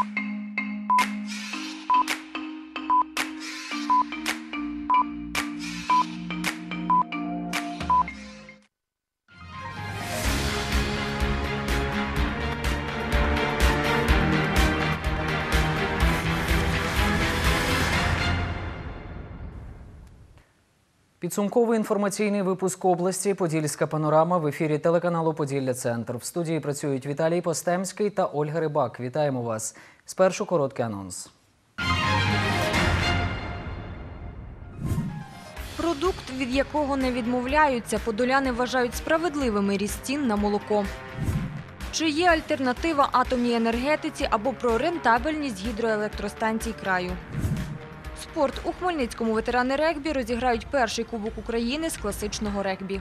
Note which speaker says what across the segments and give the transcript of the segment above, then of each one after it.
Speaker 1: Підсумковий інформаційний випуск області «Подільська панорама» в ефірі телеканалу «Поділля-Центр». В студії працюють Віталій Постемський та Ольга Рибак. Вітаємо вас. Спершу короткий анонс.
Speaker 2: Продукт, від якого не відмовляються, подоляни вважають справедливими ріст цін на молоко. Чи є альтернатива атомній енергетиці або про рентабельність гідроелектростанцій краю? Спорт. У Хмельницькому ветерани регбі розіграють перший Кубок України з класичного регбі.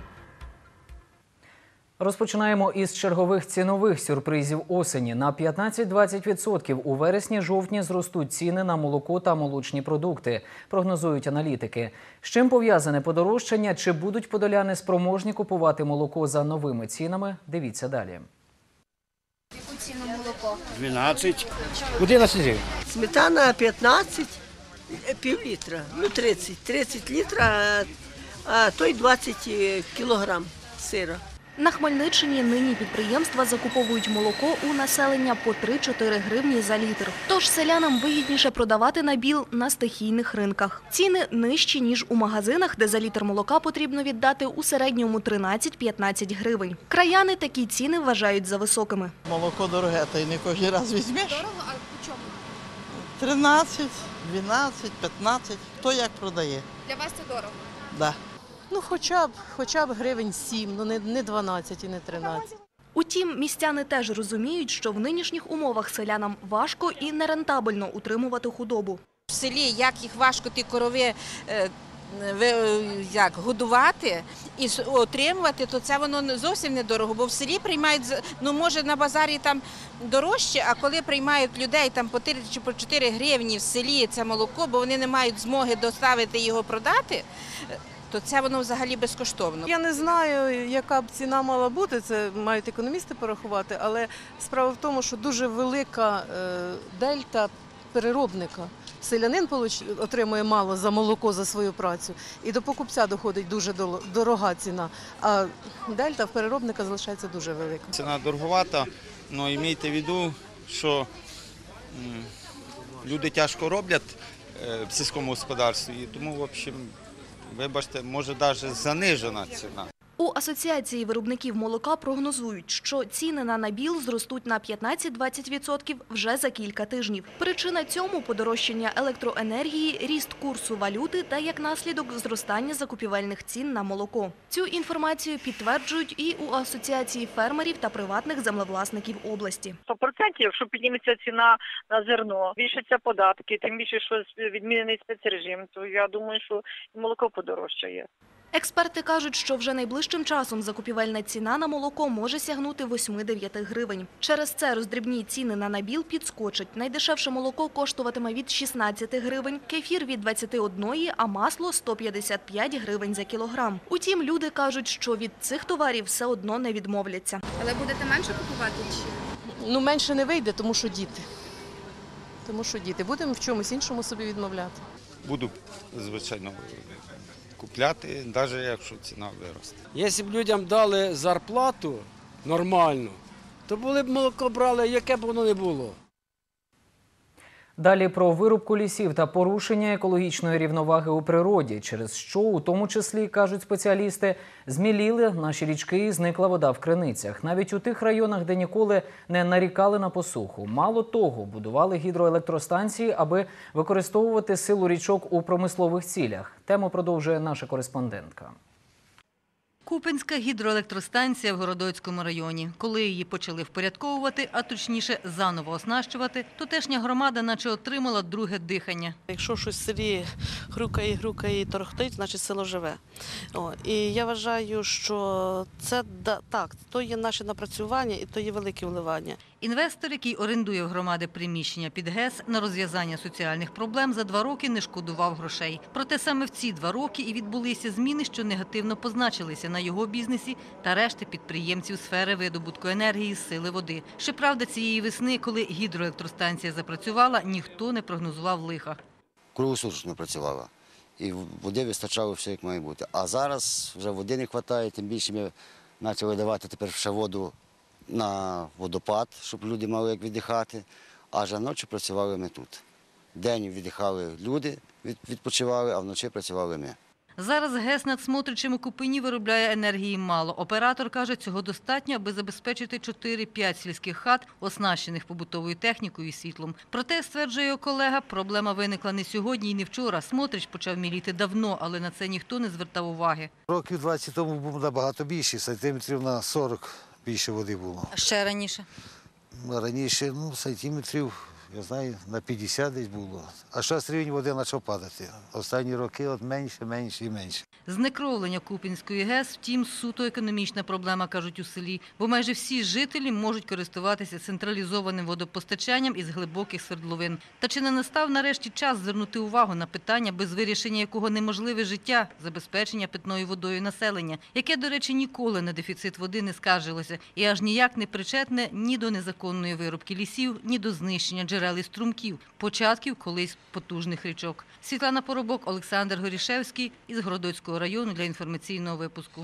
Speaker 1: Розпочинаємо із чергових цінових сюрпризів осені. На 15-20% у вересні-жовтні зростуть ціни на молоко та молочні продукти, прогнозують аналітики. З чим пов'язане подорожчання, чи будуть подоляни спроможні купувати молоко за новими цінами, дивіться далі.
Speaker 3: Яку ціну молоко?
Speaker 4: 12. 11 гривень.
Speaker 5: Сметана 15, пів літра, 30 літра, а той 20 кілограм сира.
Speaker 2: На Хмельниччині нині підприємства закуповують молоко у населення по 3-4 гривні за літр. Тож селянам вигідніше продавати набіл на стихійних ринках. Ціни нижчі, ніж у магазинах, де за літр молока потрібно віддати у середньому 13-15 гривень. Краяни такі ціни вважають за високими.
Speaker 6: Молоко дороге, та й не кожен раз візьмеш.
Speaker 3: Дорого, а по чому?
Speaker 6: 13, 12, 15. Хто як продає?
Speaker 3: Для вас це дорого?
Speaker 6: Да.
Speaker 7: Ну, хоча б гривень 7, ну не 12 і не 13.
Speaker 2: Утім, містяни теж розуміють, що в нинішніх умовах селянам важко і нерентабельно утримувати худобу.
Speaker 8: В селі, як їх важко ті корови годувати і отримувати, то це воно зовсім недорого, бо в селі приймають, ну може на базарі там дорожче, а коли приймають людей там по 3 чи по 4 гривні в селі це молоко, бо вони не мають змоги доставити його продати, то це воно взагалі безкоштовно.
Speaker 7: Я не знаю, яка б ціна мала бути, це мають економісти порахувати, але справа в тому, що дуже велика дельта переробника. Селянин отримує мало за молоко, за свою працю, і до покупця доходить дуже дорога ціна, а дельта в переробника залишається дуже велика.
Speaker 4: Ціна дороговата, але майте в виду, що люди тяжко роблять в сільському господарстві, і тому, в общем, вибачте, може навіть занижена ціна.
Speaker 2: У Асоціації виробників молока прогнозують, що ціни на набіл зростуть на 15-20% вже за кілька тижнів. Причина цьому – подорожчання електроенергії, ріст курсу валюти та, як наслідок, зростання закупівельних цін на молоко. Цю інформацію підтверджують і у Асоціації фермерів та приватних землевласників області.
Speaker 9: 100%, якщо підніметься ціна на зерно, збільшаться податки, тим більше, що відмінений спецрежим, то я думаю, що і молоко подорожчає.
Speaker 2: Експерти кажуть, що вже найближчим часом закупівельна ціна на молоко може сягнути 8-9 гривень. Через це роздрібні ціни на набіл підскочать. Найдешевше молоко коштуватиме від 16 гривень, кефір – від 21, а масло – 155 гривень за кілограм. Утім, люди кажуть, що від цих товарів все одно не відмовляться.
Speaker 3: Але будете менше купувати чи?
Speaker 7: Ну, менше не вийде, тому що діти. Будемо в чомусь іншому собі відмовляти.
Speaker 4: Буду, звичайно, купляти, навіть якщо ціна виросте.
Speaker 10: Якщо б людям дали зарплату нормальну, то були б молоко брали, яке б воно не було.
Speaker 1: Далі про вирубку лісів та порушення екологічної рівноваги у природі, через що, у тому числі, кажуть спеціалісти, зміліли наші річки і зникла вода в криницях. Навіть у тих районах, де ніколи не нарікали на посуху. Мало того, будували гідроелектростанції, аби використовувати силу річок у промислових цілях. Тему продовжує наша кореспондентка.
Speaker 11: Купенська гідроелектростанція в Городоцькому районі. Коли її почали впорядковувати, а точніше заново оснащувати, тутешня громада наче отримала друге дихання.
Speaker 12: Якщо щось в селі хрюкає і торохтить, значить село живе. І я вважаю, що це так, то є наше напрацювання і то є велике вливання.
Speaker 11: Інвестор, який орендує в громади приміщення під ГЕС, на розв'язання соціальних проблем за 2 роки не шкодував грошей. Проте саме в ці 2 роки і відбулися зміни, що негативно позначилися на його бізнесі та решти підприємців сфери видобутку енергії з сили води. Щоправда, цієї весни, коли гідроелектростанція запрацювала, ніхто не прогнозував лиха.
Speaker 13: Круглосуточно працювала. І води вистачало все, як має бути. А зараз вже води не вистачає, тим більше ми почали давати тепер ще воду на водопад, щоб люди мали як віддихати, аж ночі працювали ми тут. День віддихали люди, відпочивали, а вночі працювали ми.
Speaker 11: Зараз ГЕС над Смотричем у Купині виробляє енергії мало. Оператор каже, цього достатньо, аби забезпечити 4-5 сільських хат, оснащених побутовою технікою і світлом. Проте, стверджує його колега, проблема виникла не сьогодні і не вчора. Смотрич почав міліти давно, але на це ніхто не звертав уваги.
Speaker 14: Років 20 тому був набагато більше, сантиметрів на 40 більше води було.
Speaker 11: А ще раніше?
Speaker 14: Раніше, сантиметрів, я знаю, на 50 десь було. А зараз рівень води почав падати. Останні роки менше, менше і менше.
Speaker 11: Знекровлення Куп'янської ГЕС, втім, суто економічна проблема, кажуть у селі, бо майже всі жителі можуть користуватися централізованим водопостачанням із глибоких свердловин. Та чи не настав нарешті час звернути увагу на питання, без вирішення якого неможливе життя, забезпечення питною водою населення, яке, до речі, ніколи на дефіцит води не скаржилося і аж ніяк не причетне ні до незаконної вирубки лісів, ні до знищення джерел і струмків, початків колись потужних річок. Світлана Поробок, Олександр Горішевський із Городоцького району для інформаційного випуску.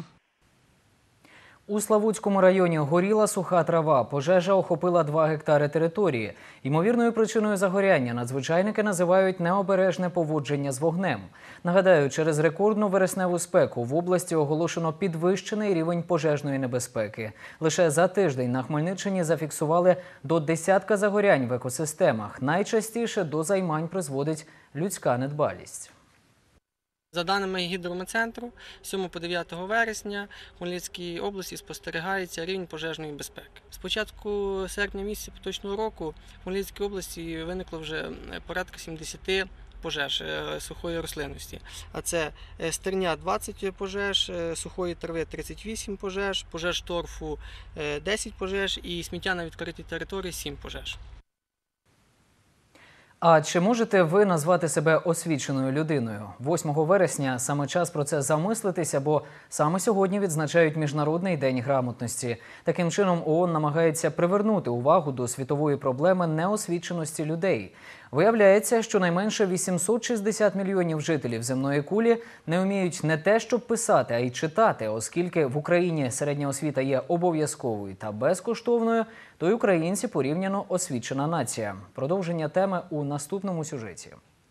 Speaker 1: У Славутському районі горіла суха трава. Пожежа охопила 2 гектари території. Ймовірною причиною загоряння надзвичайники називають необережне поводження з вогнем. Нагадаю, через рекордну вересневу спеку в області оголошено підвищений рівень пожежної небезпеки. Лише за тиждень на Хмельниччині зафіксували до 10 загорянь в екосистемах. Найчастіше до займань призводить людська недбалість.
Speaker 15: За даними гідрометцентру, з 7 по 9 вересня в Хмельницькій області спостерігається рівень пожежної безпеки. З початку серпня місяця поточного року в Хмельницькій області виникло вже порядка 70 пожеж сухої рослинності. А це стерня 20 пожеж, сухої трави 38 пожеж, пожеж торфу 10 пожеж і сміття на відкритій території 7 пожеж.
Speaker 1: А чи можете ви назвати себе освіченою людиною? 8 вересня саме час про це замислитися, бо саме сьогодні відзначають Міжнародний день грамотності. Таким чином ООН намагається привернути увагу до світової проблеми неосвіченості людей. Виявляється, що найменше 860 мільйонів жителів земної кулі не вміють не те, щоб писати, а й читати. Оскільки в Україні середня освіта є обов'язковою та безкоштовною, то й українці порівняно освічена нація. Продовження теми у наступному сюжеті.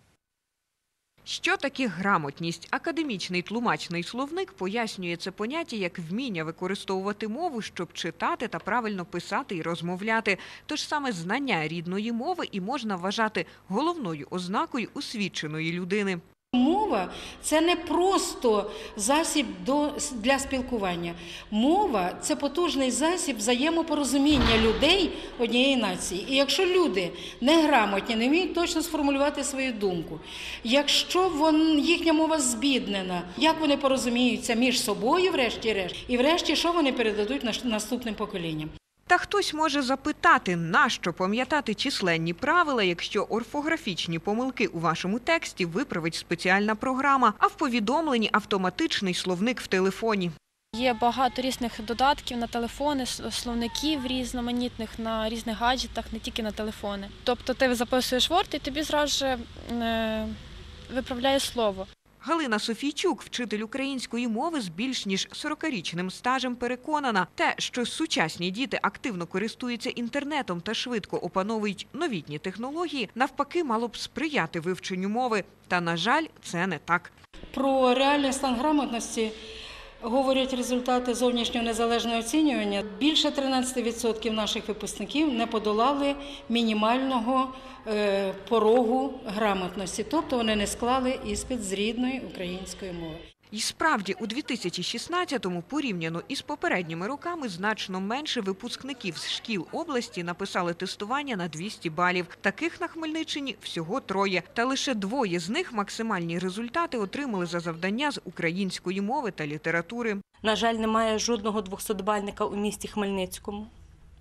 Speaker 16: Що таке грамотність? Академічний тлумачний словник пояснює це поняття як вміння використовувати мову, щоб читати та правильно писати і розмовляти. Тож саме знання рідної мови і можна вважати головною ознакою освіченої людини.
Speaker 17: Мова – це не просто засіб для спілкування. Мова – це потужний засіб взаємопорозуміння людей однієї нації. І якщо люди неграмотні, не вміють точно сформулювати свою думку, якщо їхня мова збіднена, як вони порозуміються між собою врешті-решт, і врешті, що вони передадуть наступним поколінням.
Speaker 16: Та хтось може запитати, нащо пам'ятати численні правила, якщо орфографічні помилки у вашому тексті виправить спеціальна програма, а в повідомленні автоматичний словник в телефоні.
Speaker 18: Є багато різних додатків на телефони, словників різноманітних на різних гаджетах, не тільки на телефони. Тобто ти записуєш Word і тобі зразу виправляє слово.
Speaker 16: Галина Софійчук, вчитель української мови з більш ніж 40-річним стажем, переконана, те, що сучасні діти активно користуються інтернетом та швидко опановують новітні технології, навпаки, мало б сприяти вивченню мови. Та, на жаль, це не так.
Speaker 17: Про реальний стан грамотності говорять результати зовнішнього незалежного оцінювання. Більше 13% наших випускників не подолали мінімального порогу грамотності, тобто вони не склали іспит з рідної української мови.
Speaker 16: І справді, у 2016-му, порівняно із попередніми роками, значно менше випускників з шкіл області написали тестування на 200 балів. Таких на Хмельниччині всього 3. Та лише 2 з них максимальні результати отримали за завдання з української мови та літератури.
Speaker 19: На жаль, немає жодного 200-бальника у місті Хмельницькому.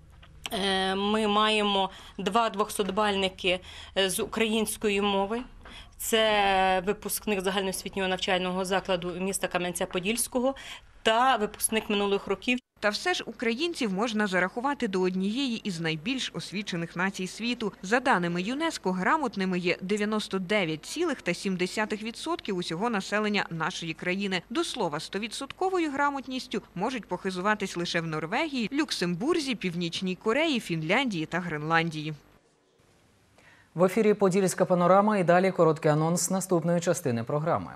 Speaker 19: Ми маємо 2 200-бальники з української мови. Це випускник загальноосвітнього навчального закладу міста Кам'янця-Подільського та випускник минулих років.
Speaker 16: Та все ж українців можна зарахувати до однієї із найбільш освічених націй світу. За даними ЮНЕСКО, грамотними є 99,7% усього населення нашої країни. До слова, 100% грамотністю можуть похизуватись лише в Норвегії, Люксембурзі, Північній Кореї, Фінляндії та Гренландії.
Speaker 1: В ефірі «Подільська панорама» і далі короткий анонс наступної частини програми.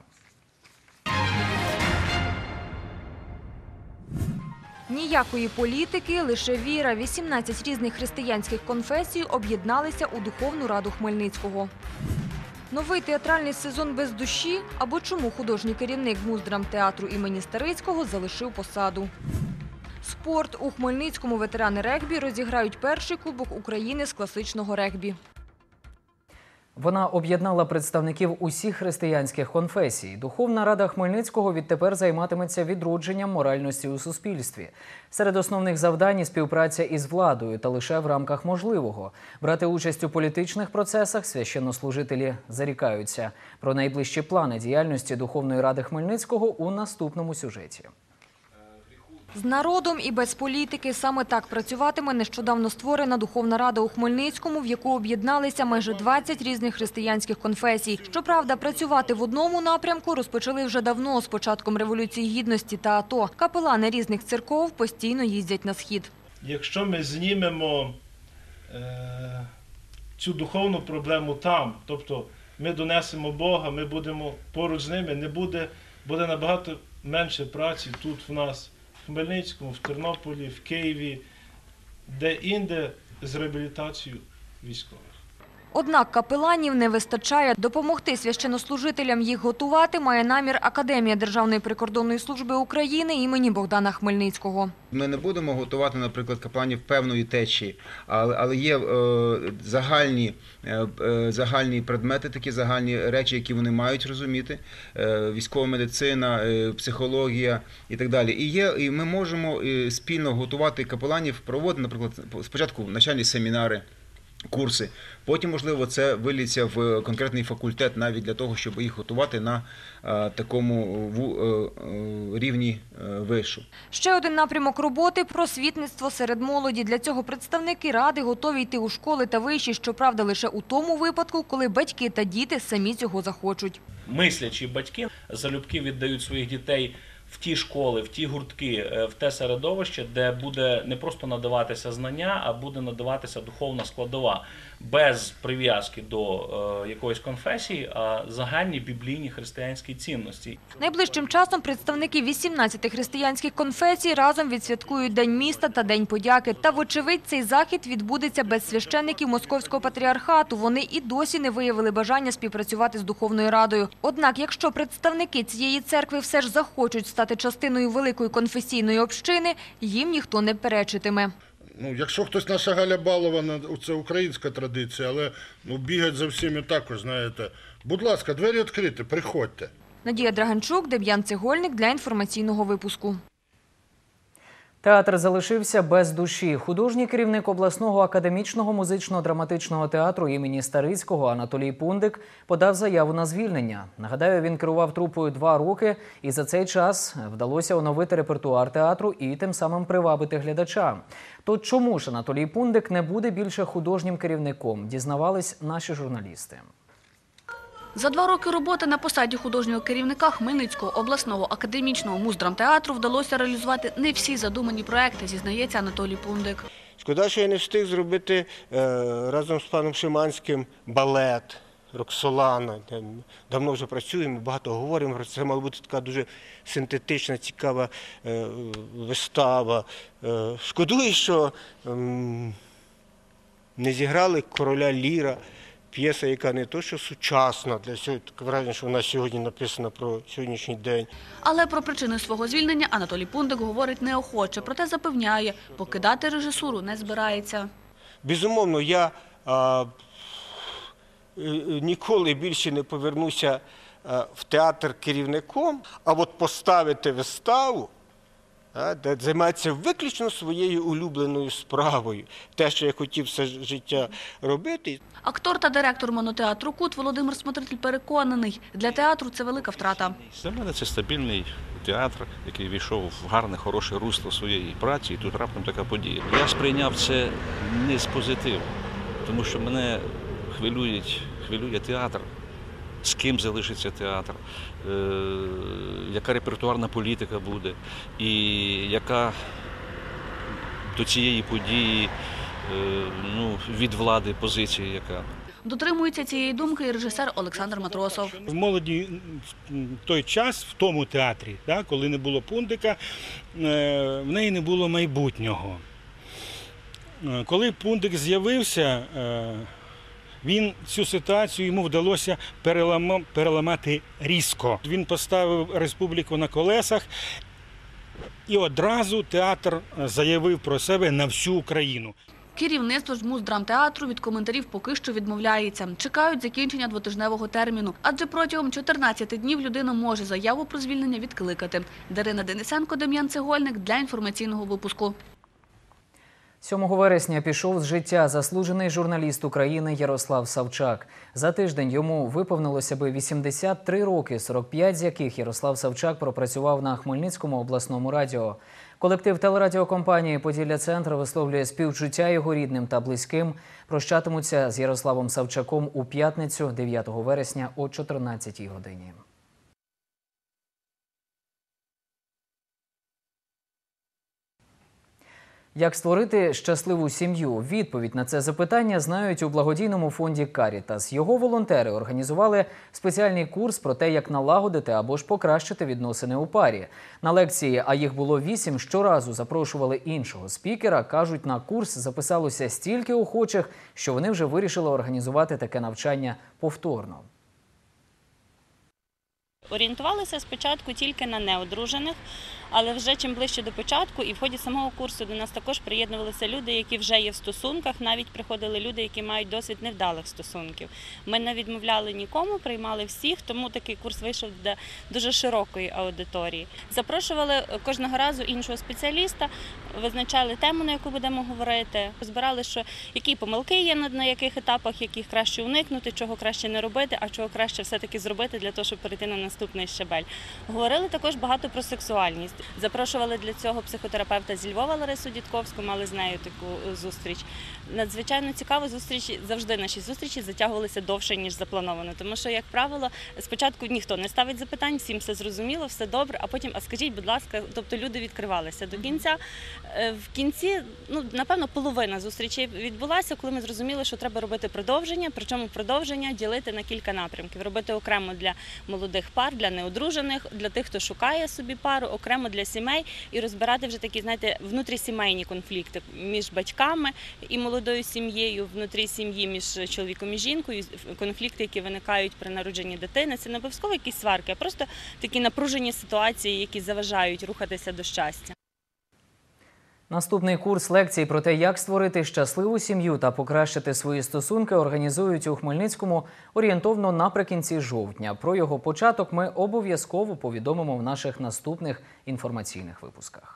Speaker 2: Ніякої політики, лише віра. 18 різних християнських конфесій об'єдналися у Духовну Раду Хмельницького. Новий театральний сезон без душі? Або чому художній керівник Муздрамтеатру імені Старицького залишив посаду? Спорт. У Хмельницькому ветерани регбі розіграють перший Кубок України з класичного регбі.
Speaker 1: Вона об'єднала представників усіх християнських конфесій. Духовна Рада Хмельницького відтепер займатиметься відродженням моральності у суспільстві. Серед основних завдань – співпраця із владою та лише в рамках можливого. Брати участь у політичних процесах священнослужителі зарікаються. Про найближчі плани діяльності Духовної Ради Хмельницького у наступному сюжеті.
Speaker 2: З народом і без політики. Саме так працюватиме нещодавно створена Духовна Рада у Хмельницькому, в яку об'єдналися майже 20 різних християнських конфесій. Щоправда, працювати в одному напрямку розпочали вже давно, з початком Революції Гідності та АТО. Капелани різних церков постійно їздять на Схід.
Speaker 20: Якщо ми знімемо цю духовну проблему там, тобто ми донесемо Бога, ми будемо поруч з ними, буде набагато менше праці тут в нас. В Хмельницькому, в Тернополі, в Києві, де-інде з реабілітацією військових.
Speaker 2: Однак капеланів не вистачає. Допомогти священнослужителям їх готувати має намір Академія Державної прикордонної служби України імені Богдана Хмельницького.
Speaker 21: Ми не будемо готувати, наприклад, капеланів певної течії, але є загальні предмети, такі загальні речі, які вони мають розуміти, військова медицина, психологія і так далі. І ми можемо спільно готувати капеланів, проводити, наприклад, спочатку навчальні семінари, курси. Потім, можливо, це виліться в конкретний факультет навіть для того, щоб їх готувати на такому рівні вишу.
Speaker 2: Ще один напрямок роботи – просвітництво серед молоді. Для цього представники Ради готові йти у школи та виші, щоправда, лише у тому випадку, коли батьки та діти самі цього захочуть.
Speaker 22: Мислячі батьки залюбки віддають своїх дітей в ті школи, в ті гуртки, в те середовище, де буде не просто надаватися знання, а буде надаватися духовна складова. Без прив'язки до якоїсь конфесії, а загальні біблійні християнські цінності.
Speaker 2: Найближчим часом представники 18 християнських конфесій разом відсвяткують День міста та День подяки. Та, вочевидь, цей захід відбудеться без священників Московського патріархату. Вони і досі не виявили бажання співпрацювати з Духовною Радою. Однак, якщо представники цієї церкви все ж захочуть стати частиною великої конфесійної общини, їм ніхто не перечитиме.
Speaker 23: Якщо хтось наша Галя Балована, це українська традиція, але бігать за всіми також, знаєте. Будь ласка, двері відкриті, приходьте.
Speaker 2: Надія Драганчук, Дем'ян Цегольник для інформаційного випуску.
Speaker 1: Театр залишився без душі. Художній керівник обласного академічного музично-драматичного театру імені Старицького Анатолій Пундик подав заяву на звільнення. Нагадаю, він керував трупою 2 роки, і за цей час вдалося оновити репертуар театру і тим самим привабити глядача. То чому ж Анатолій Пундик не буде більше художнім керівником, дізнавались наші журналісти.
Speaker 24: За 2 роки роботи на посаді художнього керівника Хмельницького обласного академічного муздрамтеатру вдалося реалізувати не всі задумані проекти, зізнається Анатолій Пундик.
Speaker 25: Шкода, що я не встиг зробити разом з паном Шиманським балет «Роксолана». Давно вже працюємо, багато говоримо. Це мала бути така дуже синтетична, цікава вистава. Шкодую, що не зіграли «Короля Ліра». П'єса, яка не то, що сучасна, для сьогодні, таке враження, що вона сьогодні написана про сьогоднішній день.
Speaker 24: Але про причини свого звільнення Анатолій Пундик говорить неохоче, проте запевняє, покидати режисуру не збирається.
Speaker 25: Безумовно, я ніколи більше не повернуся в театр керівником, а от поставити виставу де займається виключно своєю улюбленою справою. Те, що я хотів все життя робити.
Speaker 24: Актор та директор монотеатру «Кут» Володимир Смотритель переконаний, для театру це велика втрата.
Speaker 3: Для мене це стабільний театр, який війшов в гарне, хороше русло своєї праці, і тут раптом така подія. Я сприйняв це не з позитиву, тому що мене хвилює театр, з ким залишиться театр, яка репертуарна політика буде, і яка до цієї події від влади позиція яка.
Speaker 24: Дотримується цієї думки і режисер Олександр Матросов.
Speaker 5: В молоді той час, в тому театрі, коли не було Пундика, в неї не було майбутнього. Коли Пундик з'явився, він цю ситуацію, йому вдалося переламати різко. Він поставив республіку на колесах і одразу театр заявив про себе на всю Україну.
Speaker 24: Керівництво ж Муздрамтеатру від коментарів поки що відмовляється. Чекають закінчення двотижневого терміну. Адже протягом 14 днів людина може заяву про звільнення відкликати. Дарина Денисенко, Дем'ян Цегольник для інформаційного випуску.
Speaker 1: 7 вересня пішов з життя заслужений журналіст України Ярослав Савчак. За тиждень йому виповнилося би 83 роки, 45 з яких Ярослав Савчак пропрацював на Хмельницькому обласному радіо. Колектив телерадіокомпанії «Поділля-Центр» висловлює співчуття його рідним та близьким. Прощатимуться з Ярославом Савчаком у п'ятницю, 9 вересня о 14-й годині. Як створити щасливу сім'ю? Відповідь на це запитання знають у благодійному фонді «Карітас». Його волонтери організували спеціальний курс про те, як налагодити або ж покращити відносини у парі. На лекції, а їх було 8, щоразу запрошували іншого спікера. Кажуть, на курс записалося стільки охочих, що вони вже вирішили організувати таке навчання повторно.
Speaker 6: Орієнтувалися спочатку тільки на неодружених, але вже чим ближче до початку і в ході самого курсу до нас також приєднувалися люди, які вже є в стосунках, навіть приходили люди, які мають досвід невдалих стосунків. Ми не відмовляли нікому, приймали всіх, тому такий курс вийшов для дуже широкої аудиторії. Запрошували кожного разу іншого спеціаліста, визначали тему, на яку будемо говорити, розбирали, що які помилки є на яких етапах, яких краще уникнути, чого краще не робити, а чого краще все-таки зробити для того, щоб перейти на наступний щабель. Говорили також багато про сексуальність. Запрошували для цього психотерапевта зі Львова Ларису Дідковську, мали з нею таку зустріч. Надзвичайно цікаво, зустрічі, завжди наші зустрічі затягувалися довше, ніж заплановано. Тому що, як правило, спочатку ніхто не ставить запитань, всім все зрозуміло, все добре, а потім, а скажіть, будь ласка, тобто люди відкривалися до кінця. В кінці, напевно, половина зустрічей відбулася, коли ми зрозуміли, що треба робити продовження, причому продовження ділити на кілька напрямків. Робити окремо для молодих пар, для неодружених, для тих, хто шукає собі пару, окремо для сімей і розбирати вже такі, знаєте, внутрісімейні конфлікти між батьками і молодою сім'єю, внутрі сім'ї між чоловіком і жінкою, конфлікти, які виникають при народженні дитини. Це не обов'язково якісь сварки, а просто такі напружені ситуації, які заважають рухатися до щастя.
Speaker 1: Наступний курс лекцій про те, як створити щасливу сім'ю та покращити свої стосунки, організують у Хмельницькому орієнтовно наприкінці жовтня. Про його початок ми обов'язково повідомимо в наших наступних інформаційних випусках.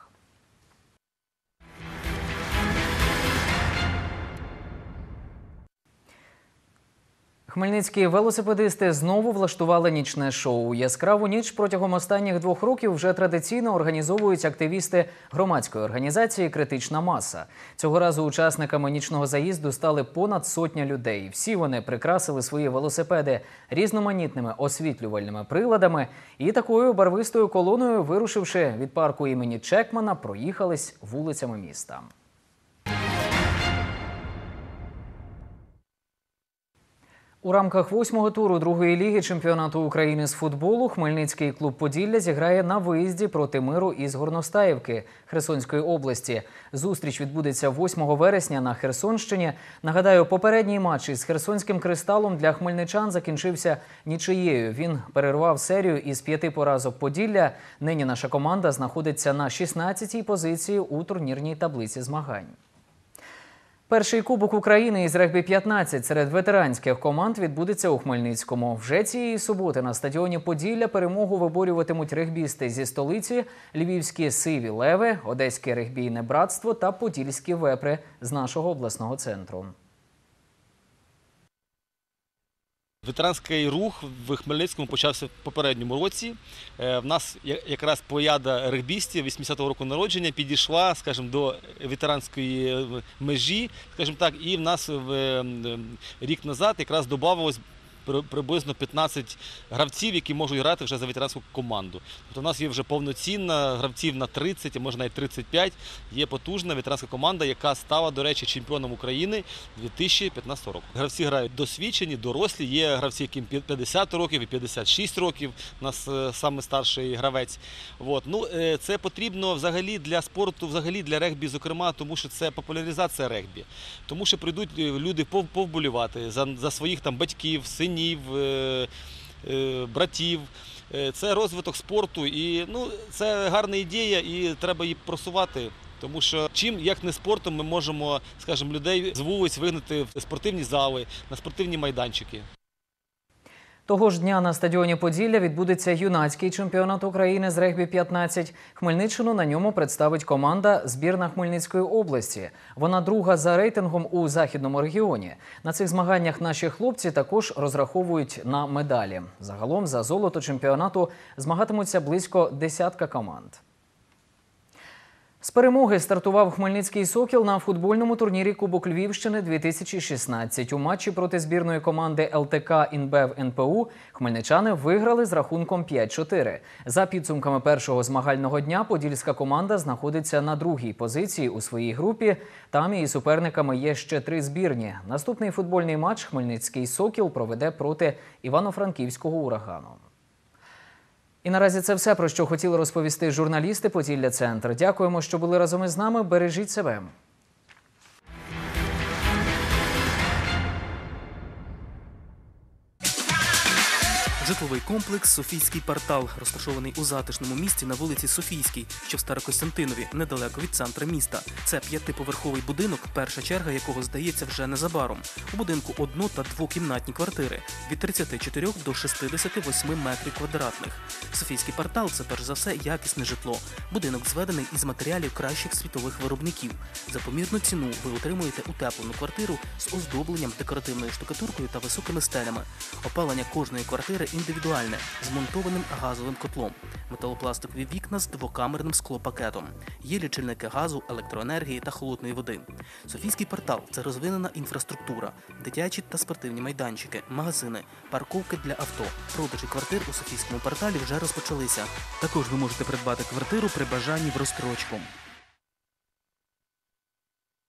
Speaker 1: Хмельницькі велосипедисти знову влаштували нічне шоу. Яскраву ніч протягом останніх 2 років вже традиційно організовують активісти громадської організації «Критична маса». Цього разу учасниками нічного заїзду стали понад 100 людей. Всі вони прикрасили свої велосипеди різноманітними освітлювальними приладами і такою барвистою колоною, вирушивши від парку імені Чекмана, проїхались вулицями міста. У рамках 8-го туру 2-ї ліги чемпіонату України з футболу Хмельницький клуб «Поділля» зіграє на виїзді проти «Миру» із Горностаївки Херсонської області. Зустріч відбудеться 8 вересня на Херсонщині. Нагадаю, попередній матч із Херсонським «Кристалом» для хмельничан закінчився нічиєю. Він перервав серію із 5 поразок «Поділля». Нині наша команда знаходиться на 16-й позиції у турнірній таблиці змагань. Перший Кубок України із регбі-15 серед ветеранських команд відбудеться у Хмельницькому. Вже цієї суботи на стадіоні «Поділля» перемогу виборюватимуть регбісти зі столиці, львівські «Сиві Леви», одеське регбійне братство та подільські вепри з нашого обласного центру.
Speaker 4: Ветеранський рух в Хмельницькому почався в попередньому році. В нас якраз плеяда регбістів 80-го року народження підійшла, скажімо, до ветеранської межі, скажімо так, і в нас рік назад якраз додавалось приблизно 15 гравців, які можуть грати вже за ветеранську команду. Тобто у нас є вже повноцінна гравців на 30, а може навіть 35. Є потужна ветеранська команда, яка стала, до речі, чемпіоном України 2015 року. Гравці грають досвідчені, дорослі. Є гравці, яким 50 років і 56 років. У нас саме старший гравець. Це потрібно взагалі для спорту, взагалі для регбі, зокрема, тому що це популяризація регбі. Тому що прийдуть люди повболівати за своїх там батьків, синів, братів. Це розвиток спорту і це гарна ідея і треба її просувати. Тому що чим, як не спортом, ми можемо, скажімо, людей з вулиць вигнати в спортивні зали, на спортивні майданчики.
Speaker 1: Того ж дня на стадіоні «Поділля» відбудеться юнацький чемпіонат України з регбі-15. Хмельниччину на ньому представить команда збірна Хмельницької області. Вона друга за рейтингом у західному регіоні. На цих змаганнях наші хлопці також розраховують на медалі. Загалом за золото чемпіонату змагатимуться близько 10 команд. З перемоги стартував хмельницький «Сокіл» на футбольному турнірі Кубок Львівщини-2016. У матчі проти збірної команди ЛТК «Інбев НПУ» хмельничани виграли з рахунком 5-4. За підсумками першого змагального дня подільська команда знаходиться на другій позиції у своїй групі. Там її суперниками є ще 3 збірні. Наступний футбольний матч хмельницький «Сокіл» проведе проти Івано-Франківського «Урагану». І наразі це все, про що хотіли розповісти журналісти «Поділля Центр». Дякуємо, що були разом із нами. Бережіть себе.
Speaker 7: Житловий комплекс «Софійський квартал», розташований у затишному місці на вулиці Софійській, що в Старокостянтинові, недалеко від центру міста. Це 5-поверховий будинок, перша черга якого здається вже незабаром. У будинку одно- та двокімнатні квартири від 34 до 68 метрів квадратних. «Софійський квартал» – це перш за все якісне житло. Будинок зведений із матеріалів кращих світових виробників. За помірну ціну ви отримуєте утеплену квартиру з оздобленням, декоративною штукатуркою та високими стелями. Опалення кожної квартири індивідуальне, змонтованим газовим котлом. Металопластикові вікна з двокамерним склопакетом. Є лічильники газу, електроенергії та холодної води. «Софійський квартал» – це розвинена інфраструктура, дитячі та спортивні майданчики, магазини, парковки для авто. Продажі квартир у «Софійському кварталі» вже розпочалися. Також ви можете придбати квартиру при бажанні в розстрочку.